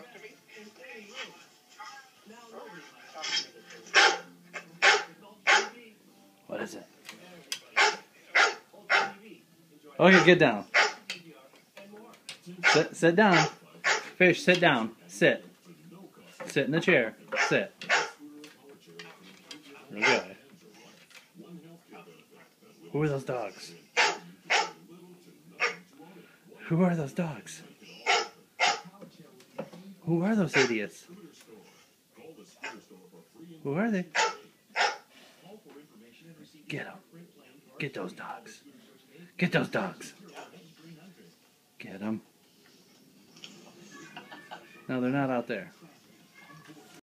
What is it? Okay, get down. Sit down. Fish, sit down. Sit. Sit in the chair. Sit. Okay. Who are those dogs? Who are those dogs? Who are those idiots? Who are they? Get them. Get those dogs. Get those dogs. Get them. No, they're not out there.